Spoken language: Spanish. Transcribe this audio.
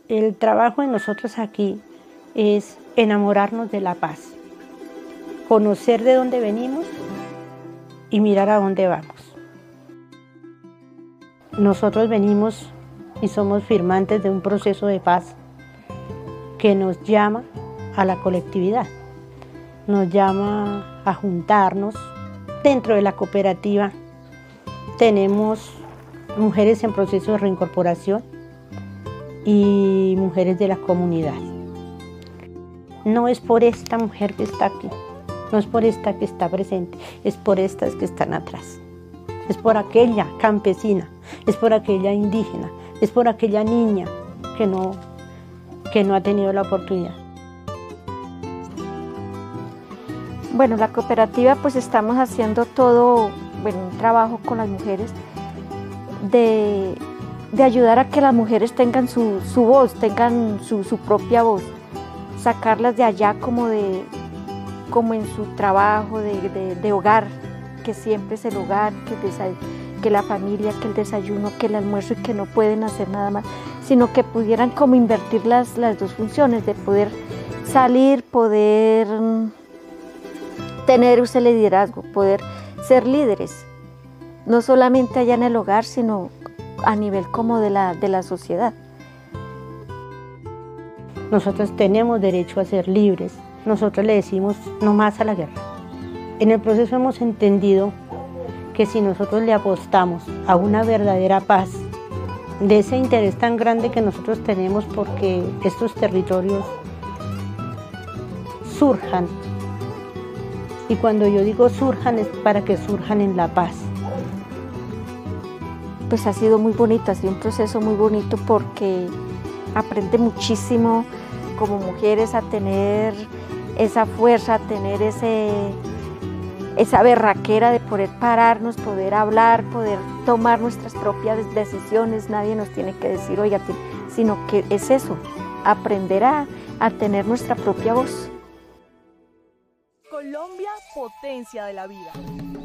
El trabajo de nosotros aquí es enamorarnos de la paz, conocer de dónde venimos y mirar a dónde vamos. Nosotros venimos y somos firmantes de un proceso de paz que nos llama a la colectividad, nos llama a juntarnos. Dentro de la cooperativa tenemos mujeres en proceso de reincorporación y mujeres de la comunidad. No es por esta mujer que está aquí, no es por esta que está presente, es por estas que están atrás. Es por aquella campesina, es por aquella indígena, es por aquella niña que no ha tenido la oportunidad. Bueno, la cooperativa pues estamos haciendo todo, un trabajo con las mujeres de ayudar a que las mujeres tengan su voz, tengan su propia voz, sacarlas de allá como en su trabajo de hogar, que siempre es el hogar, que la familia, que el desayuno, que el almuerzo, y que no pueden hacer nada más, sino que pudieran como invertir las dos funciones, de poder salir, poder tener ese liderazgo, poder ser líderes, no solamente allá en el hogar, sino a nivel como de la sociedad. Nosotros tenemos derecho a ser libres, nosotros le decimos no más a la guerra. En el proceso hemos entendido que si nosotros le apostamos a una verdadera paz, de ese interés tan grande que nosotros tenemos porque estos territorios surjan, y cuando yo digo surjan es para que surjan en la paz. Pues ha sido muy bonito, ha sido un proceso muy bonito porque aprende muchísimo como mujeres a tener esa fuerza, a tener esa berraquera de poder pararnos, poder hablar, poder tomar nuestras propias decisiones. Nadie nos tiene que decir, oiga, sino que es eso, aprender a tener nuestra propia voz. Colombia, potencia de la vida.